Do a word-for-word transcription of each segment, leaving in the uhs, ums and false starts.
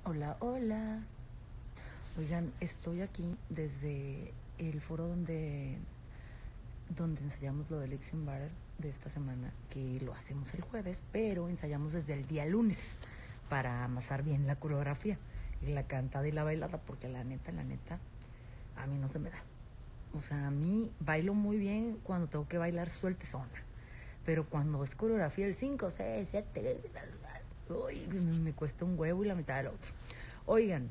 Hola, hola. Oigan, estoy aquí desde el foro donde, donde ensayamos lo del Elixir Bar de esta semana, que lo hacemos el jueves, pero ensayamos desde el día lunes para amasar bien la coreografía y la cantada y la bailada, porque la neta, la neta, a mí no se me da. O sea, a mí bailo muy bien cuando tengo que bailar sueltezona, pero cuando es coreografía el cinco, seis, siete, uy, me cuesta un huevo y la mitad del otro. Oigan,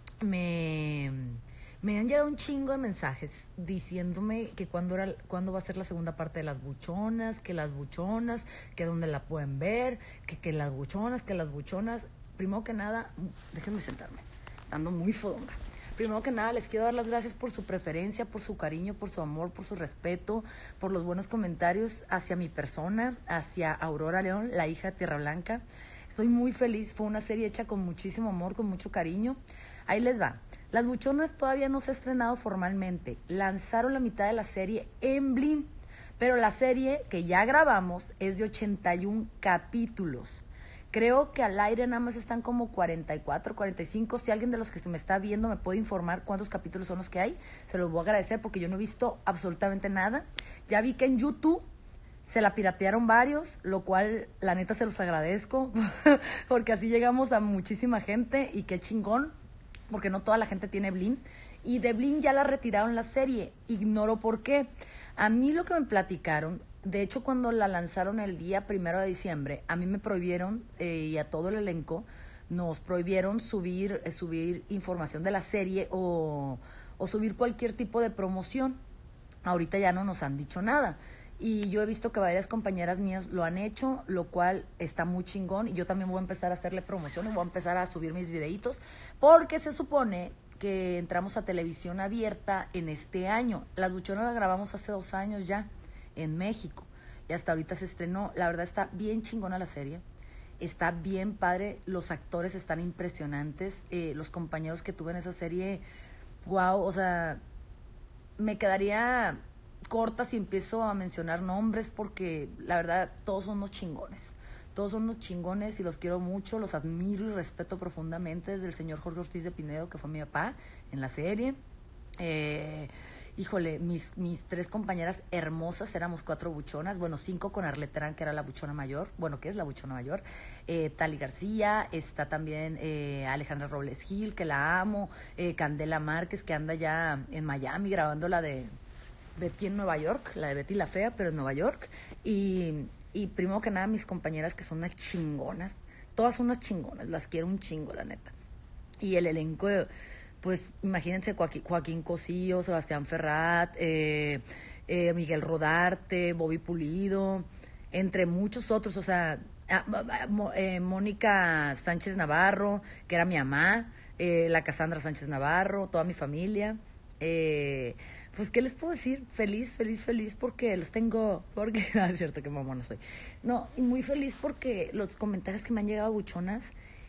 me, me han llegado un chingo de mensajes diciéndome que cuándo era, cuándo va a ser la segunda parte de las buchonas, que las buchonas, que dónde la pueden ver, que, que las buchonas, que las buchonas. Primero que nada, déjenme sentarme, ando muy fodonga. Primero que nada, les quiero dar las gracias por su preferencia, por su cariño, por su amor, por su respeto, por los buenos comentarios hacia mi persona, hacia Aurora León, la hija de Tierra Blanca. Estoy muy feliz, fue una serie hecha con muchísimo amor, con mucho cariño. Ahí les va. Las Buchonas todavía no se ha estrenado formalmente. Lanzaron la mitad de la serie en Blim, pero la serie que ya grabamos es de ochenta y un capítulos. Creo que al aire nada más están como cuarenta y cuatro, cuarenta y cinco. Si alguien de los que me está viendo me puede informar cuántos capítulos son los que hay, se los voy a agradecer porque yo no he visto absolutamente nada. Ya vi que en YouTube se la piratearon varios, lo cual la neta se los agradezco, porque así llegamos a muchísima gente y qué chingón, porque no toda la gente tiene Blim. Y de Blim ya la retiraron la serie, ignoro por qué. A mí lo que me platicaron, de hecho cuando la lanzaron el día primero de diciembre, a mí me prohibieron, eh, y a todo el elenco, nos prohibieron subir, eh, subir información de la serie o, o subir cualquier tipo de promoción. Ahorita ya no nos han dicho nada. Y yo he visto que varias compañeras mías lo han hecho, lo cual está muy chingón. Y yo también voy a empezar a hacerle promoción y voy a empezar a subir mis videitos, porque se supone que entramos a televisión abierta en este año. Las Buchonas la grabamos hace dos años ya, en México. Y hasta ahorita se estrenó. La verdad está bien chingona la serie. Está bien padre. Los actores están impresionantes. Eh, los compañeros que tuve en esa serie, wow, o sea, me quedaría corta si empiezo a mencionar nombres, porque la verdad todos son unos chingones, todos son unos chingones y los quiero mucho, los admiro y respeto profundamente, desde el señor Jorge Ortiz de Pinedo, que fue mi papá en la serie. eh, híjole, mis, mis tres compañeras hermosas, éramos cuatro buchonas, bueno, cinco con Arlette Terán, que era la buchona mayor, bueno, que es la buchona mayor, eh, Tali García, está también eh, Alejandra Robles Gil, que la amo, eh, Candela Márquez, que anda ya en Miami grabando la de Betty en Nueva York, la de Betty la Fea, pero en Nueva York. Y, y primero que nada, mis compañeras, que son unas chingonas. Todas son unas chingonas, las quiero un chingo, la neta. Y el elenco, pues imagínense, Joaquín, Joaquín Cosío, Sebastián Ferrat, eh, eh, Miguel Rodarte, Bobby Pulido, entre muchos otros. O sea, eh, Mónica Sánchez Navarro, que era mi mamá, eh, la Cassandra Sánchez Navarro, toda mi familia. Eh... Pues, ¿qué les puedo decir? Feliz, feliz, feliz porque los tengo, porque, no, es cierto que mamona soy. No, y muy feliz porque los comentarios que me han llegado, buchonas,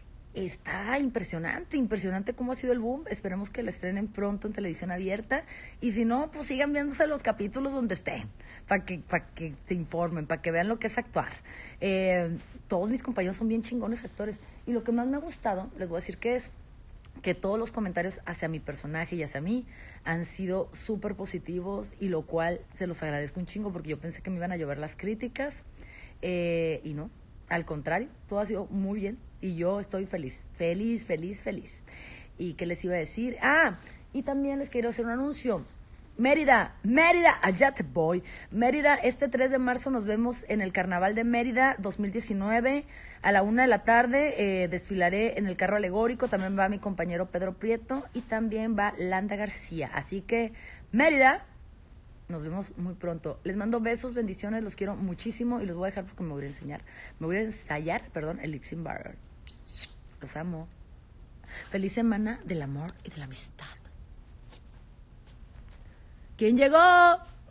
está impresionante, impresionante cómo ha sido el boom. Esperemos que la estrenen pronto en televisión abierta, y si no, pues sigan viéndose los capítulos donde estén, para que, para que se informen, para que vean lo que es actuar. Eh, todos mis compañeros son bien chingones actores, y lo que más me ha gustado, les voy a decir que es que todos los comentarios hacia mi personaje y hacia mí han sido súper positivos, y lo cual se los agradezco un chingo, porque yo pensé que me iban a llover las críticas, eh, y no, al contrario, todo ha sido muy bien y yo estoy feliz, feliz, feliz, feliz. ¿Y qué les iba a decir? Ah, y también les quiero hacer un anuncio. Mérida, Mérida, allá te voy. Mérida, este tres de marzo nos vemos en el Carnaval de Mérida dos mil diecinueve a la una de la tarde. Eh, desfilaré en el carro alegórico, también va mi compañero Pedro Prieto y también va Landa García. Así que, Mérida, nos vemos muy pronto. Les mando besos, bendiciones, los quiero muchísimo y los voy a dejar porque me voy a enseñar, me voy a ensayar, perdón, el Elixir Bar. Los amo. Feliz semana del amor y de la amistad. ¿Quién llegó?